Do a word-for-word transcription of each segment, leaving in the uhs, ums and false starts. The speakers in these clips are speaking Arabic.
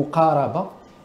المقاربه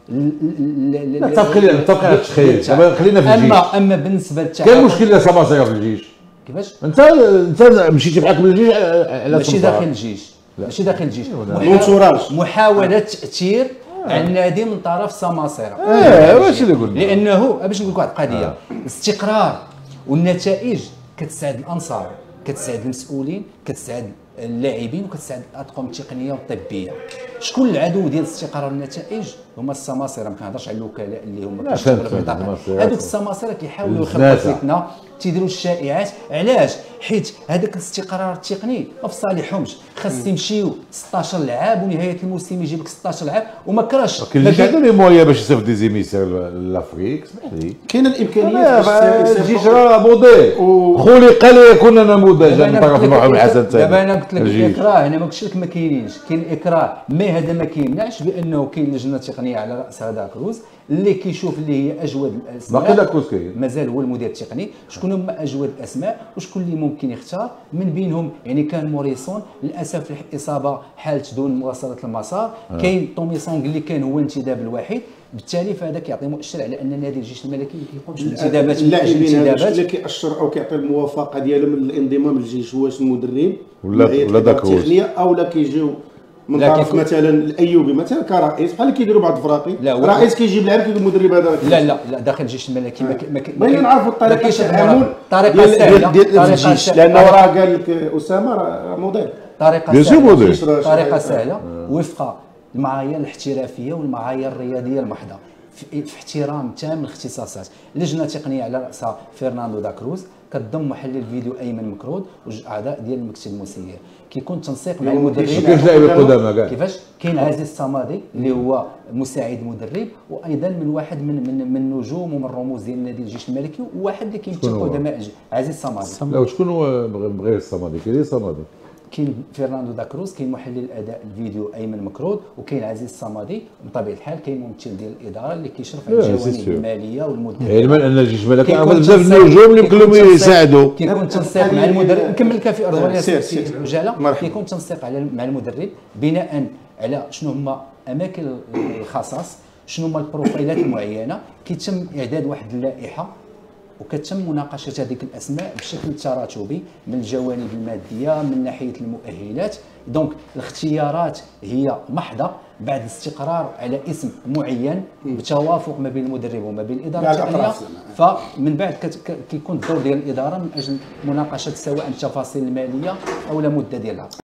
خلينا نتفق التخيل خلينا في الجيش. اما اما بالنسبه للتعاون كاين مشكله سماسره في الجيش كيفاش انت انت مشيتي بحال الجيش على ماشي داخل الجيج ماشي داخل الجيج مونتوراج محاوله تاثير على النادي من طرف سماسره. اه واش اللي قلنا لانه باش نقول لك واحد القضيه الاستقرار والنتائج كتساعد الانصار كتساعد المسؤولين كتساعد اللاعبين وكتساعد الاطقم التقنيه والطبيه. شكون العدو ديال الاستقرار والنتائج؟ هما السماسره. ما كنهضرش على الوكلاء اللي هما كيشتغلوا في الداخل. هذوك السماسره كيحاولوا يخلقوا فتنه تيديروا الشائعات. علاش؟ حيت هذاك الاستقرار التقني ما في صالحهمش. خاص يمشيو ستطاش لعاب ونهايه الموسم يجيب لك ستطاش لعاب وما كراش. كاين اللي عنده لي مويا باش يصيفط دي زيميسير لافريك. اسمح لي كاين الامكانيات الجيش راه موديل خلق ليكون نموذجا من طرف محمد الحسن. دابا انا قلت لك الاكراه انا ما قلتش لك ما كاينينش. كاين الاكراه مي هذا ما كيمنعش بانه كاين لجنه تقنيه على راس هذا كروز اللي كيشوف اللي هي اجود الاسماء. باقي داكوز كاين مازال هو المدير التقني. شكون هما اجود الاسماء وشكون اللي ممكن يختار من بينهم؟ يعني كان موريسون للاسف الاصابه حالت دون مواصله المسار. آه. كاين توميسونغ اللي كان هو الانتداب الوحيد. بالتالي فهذا كيعطي مؤشر على ان نادي الجيش الملكي ما كيقومش بالانتدابات. اللاعبين هذا اللي كيأشر او كيعطي الموافقه ديالهم للانضمام للجيش واش المدرب ولا ولا داكوز او لا كيجيو من طرف مثلا الايوبي مثلا كرئيس بحال اللي كيديروا بعض الفراقي. رئيس كيجيب لعب كيقول المدرب هذا لا لا لا داخل الجيش الملكي ما بغينا نعرفوا الطريقه التعامل طريقه سهله ديال لانه راه قال لك اسامه راه موديل طريقه سهله طريقه سهله وفق المعايير الاحترافيه والمعايير الرياضيه المحضه في احترام تام الاختصاصات. لجنه تقنيه على راسها فرناندو دا كروز كتضم محلل الفيديو ايمن مكرود وجوج اعضاء ديال المكتب المسير. كيكون تنسيق مع المدرب. كيفاش لاعبين قدامى كاع كيفاش كاين عزيز الصمادي اللي هو مساعد مدرب وايضا من واحد من من من نجوم ومن رموز ديال النادي الجيش الملكي وواحد اللي كيمثل قدماء عزيز الصمادي. لا وشكون هو بغير الصمادي؟ كاين الصمادي كاين فرناندو دا كروز كاين محلل الاداء الفيديو ايمن مكرود وكاين عزيز الصمادي. بطبيعه الحال كاين ممثل ديال الاداره اللي كيشرف على الجوانب الماليه والمدرب. علما ان الجيش الملكي عمل بزاف النجوم اللي يمكن لهم يساعدوا. كيكون التنسيق مع المدرب. نكمل لك في ارض الرجاله. كيكون التنسيق على مع المدرب بناء على شنو هما اماكن الخصاص شنو هما البروفايلات المعينه. كيتم اعداد واحد اللائحه وكتم مناقشه هذيك الاسماء بشكل تراتبي من الجوانب الماديه من ناحيه المؤهلات. دونك الاختيارات هي محضه بعد الاستقرار على اسم معين بتوافق ما بين المدرب وما بين الاداره التقنيه. فمن بعد كيكون الدور ديال الاداره من اجل مناقشه سواء التفاصيل الماليه او المده ديال العقد.